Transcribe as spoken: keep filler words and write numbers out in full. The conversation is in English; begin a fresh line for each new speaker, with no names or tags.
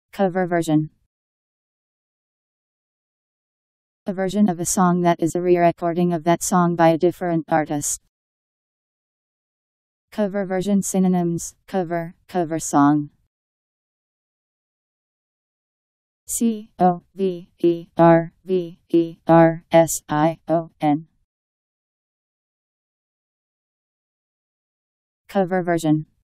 Cover version. A version of a song that is a re-recording of that song by a different artist. Cover version synonyms: cover, cover song. C O V E R V E R S I O N. Cover version.